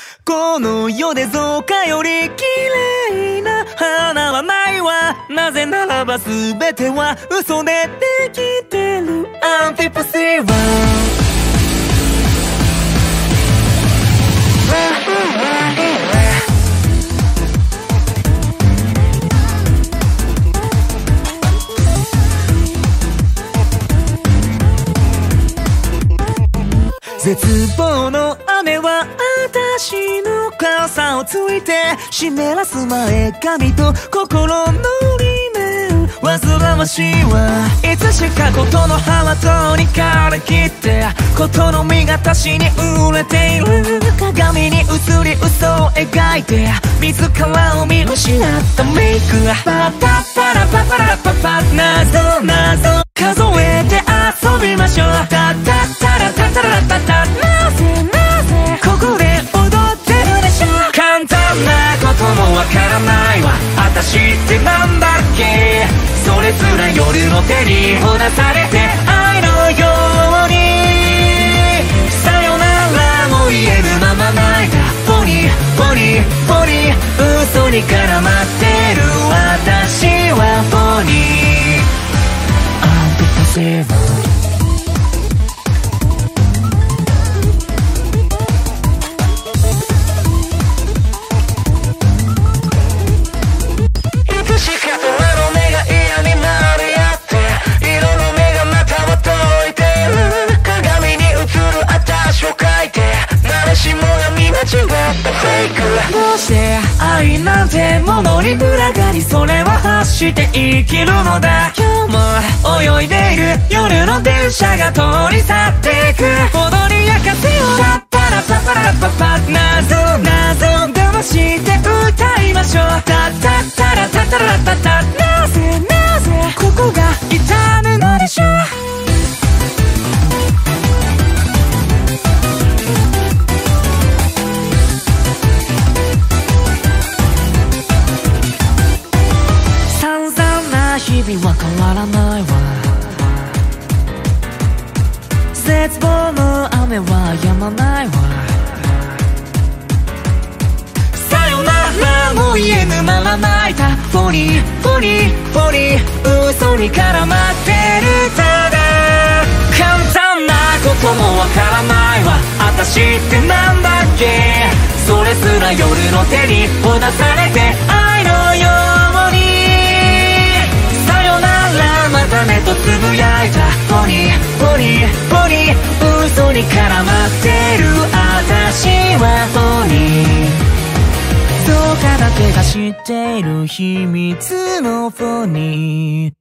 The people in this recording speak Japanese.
この世で造花より綺麗な花はないわ。なぜならば全ては嘘でできてる。アンティポシーバー絶望の雨は私の傘をついて湿らす前髪と心のリメン煩わしいわ。いつしかことの葉はとに枯れきってことの実が足に売れている。鏡に映り嘘を描いて自らを見失ったメイクがパパパラパパラパパ謎謎数えて遊びましょう。タタタラタタラタタなぜなぜここで踊ってるでしょ。簡単なこともわからないわ。私ってなんだっけ。それすら夜の手にほだされて愛のようにさよならも言えるまま泣いた。ポリポリポリ嘘に絡まってる私はポリアンティポシーバーどうして愛なんてものに群がりそれは発して生きるのだ。今日も泳いでいる夜の電車が通り去っていく。踊り明かせよパッパラパパラパパ謎謎騙して歌いましょう。タタタラタタラタタなぜなぜここが痛むのでしょう。日々は変わらないわ。絶望の雨は止まないわ。さよならも言えぬまま泣いた。ポリポリポリ嘘に絡まってる。ただ簡単なこともわからないわ。私ってなんだっけ。それすら夜の手にほだされて愛のようにまたねとつぶやいた。ポリポリポリ嘘に絡まってる私はポリどうかだけが知っている秘密のポニー。